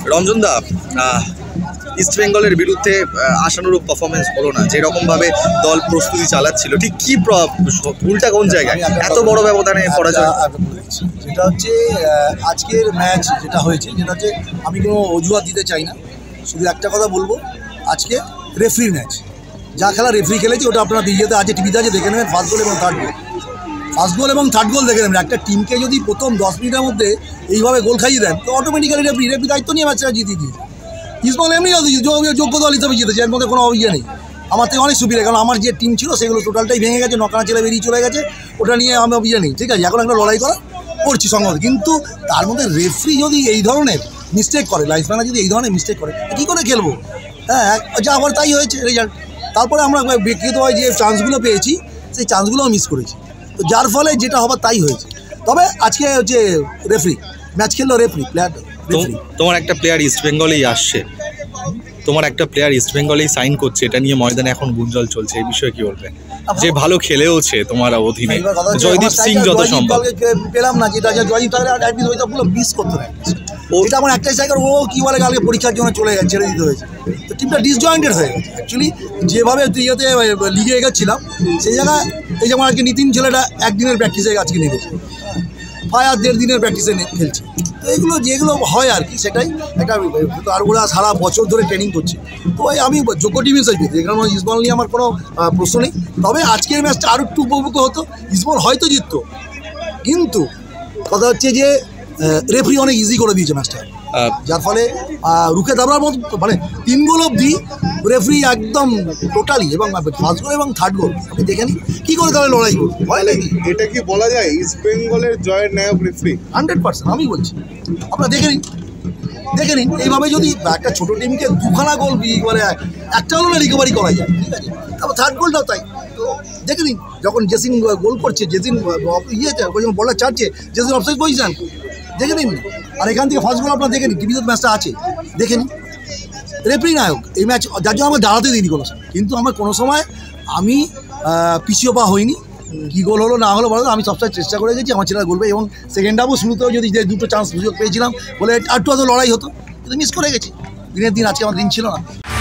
রঞ্জন দা, east বেঙ্গলের বিরুদ্ধে আশানুরূপ পারফরমেন্স হলো না, যেরকমভাবে দল প্রস্তুতি চালাচ্ছিল, ঠিক কি ভুলটা কোন জায়গায় এত বড় ব্যবধানে পরাজয়? যেটা হচ্ছে আজকের ম্যাচ যেটা হয়েছে, যেটা হচ্ছে আমি কোনো অজুহাত দিতে চাই না, শুধু একটা কথা বলবো, আজকে রেফারির ম্যাচ, যা খেলা রেফারি খেলেছে ওটা আপনারা ভিডিওতে আছে, টিভিতে আছে, দেখে নেবেন। ফার্স্ট গোল এবং থার্ড গোল দেখে নেবেন। একটা টিমকে যদি প্রথম 10 মিনিটের মধ্যে এইভাবে গোল খাইয়ে দেন, তো অটোমেটিক্যালি রেফারি দায়িত্ব নিয়ে ম্যাচটা জিতিয়ে দিয়েছে। ইস্টবেঙ্গল এমনি যোগ্য দল হিসেবে জিতেছে, এর মধ্যে কোনো ইয়ে নেই। আমার থেকে অনেক সুবিধা, কারণ আমার যে টিম ছিল সেগুলো টোটালটাই ভেঙে গেছে, নকানা ছেলে বেরিয়ে চলে গেছে, ওটা নিয়ে আমার ইয়ে নেই, ঠিক আছে। এখন একটা লড়াই করছি সঙ্গত, কিন্তু তার মধ্যে রেফারি যদি এই ধরনের মিস্টেক করে, লাইন্সম্যানরা যদি এই ধরনের মিস্টেক করে, কী করে খেলবো? হ্যাঁ, যা আবার তাই হয়েছে রেজাল্ট। তারপরে আমরা ব্যক্তিগতভাবে যে চান্সগুলো পেয়েছি সেই চান্সগুলোও মিস করেছি, তো যার ফলে যেটা হবার তাই হয়েছে। তবে আজকে হচ্ছে রেফারি ম্যাচ খেললো, প্লেয়ার। তোমার একটা প্লেয়ার ইস্ট বেঙ্গলেই আসছে, সাইন করছে, এটা নিয়ে ময়দানে এখন গুঞ্জল চলছে, এই বিষয়ে কি বলবে? যে ভালো খেলেওছে তোমার অধীনে, জয়দীপ সিং যত সম্ভব পেলাম না, যেটা জয়দীপ পুরো মিস করতে হয়। এটা আমার একটাই স্ট্রাইকার, ও কি বলে কালকে পরীক্ষার জন্য চলে গেছে, ছেড়ে দিতে হয়েছে, তো টিমটা ডিসজয়েন্টেড হয়ে গেছে। অ্যাকচুয়ালি যেভাবে ইয়েতে লিগে এগোচ্ছিলাম সেই জায়গায়, এই যেমন আজকে নিতিন ছেলেটা একদিনের প্র্যাকটিসে আজকে নেমেছে, প্রায় 1.5 দিনের প্র্যাকটিসে খেলছে। তো এগুলো যেগুলো হয় আর কি, সেটাই একটা। আর ওরা সারা বছর ধরে ট্রেনিং করছে, তো আমি যোগ্য টিম হিসেবে পেয়েছি, এখানে ইস্টবেঙ্গল নিয়ে আমার কোনো প্রশ্ন নেই। তবে আজকের ম্যাচটা আরও একটু উপভোগ্য হতো, ইস্টবেঙ্গল হয়তো জিততো, কিন্তু কথা হচ্ছে যে রেফারি অনেক ইজি করে দিয়েছে ম্যাচটা, যার ফলে রুখে দাঁড়াবার মতো, মানে 3 গোল অবধি রেফারি একদম টোটালি, এবং ফার্স্ট গোল এবং থার্ড গোল আপনি দেখে নিন কী করে তাহলে লড়াই করবে। এটা কি বলা যায় ইস্ট বেঙ্গলের জয়ের নায়ক রেফারি? 100% আমি বলছি, আপনারা দেখে নিন এইভাবে যদি একটা ছোটো টিমকে 2খানা গোল মানে একটা হলো না রিকভারি করা যায়, ঠিক আছে। তারপর থার্ড গোলটাও তাই, তো দেখে নিন যখন জেসিন গোল করছে, জেসিন ইয়েতে যখন বলটা চাচ্ছে, জেসিন অফসাইড পজিশন দেখে নিন। আর এখান থেকে ফার্স্ট গোল আপনার দেখে নিন, টিভিতে ম্যাচটা আছে, দেখে নিন। রেফারি নায়ক এই ম্যাচ, যার জন্য আমাকে দাঁড়াতে দিইনি কোনো সময়, কিন্তু আমার কোনো সময় আমি পিছিয়ে পা হইনি। কী গোল হলো না হলো বলো, আমি সবসময় চেষ্টা করে গেছি আমার ছেলেরা গোল পাই, এবং সেকেন্ড হাফও শুরুতেও যদি যে 2টো চান্স সুযোগ পেয়েছিলাম বলে একটু লড়াই হতো, কিন্তু মিস করে গেছি। দিনের দিন আজকে আমার দিন ছিল না।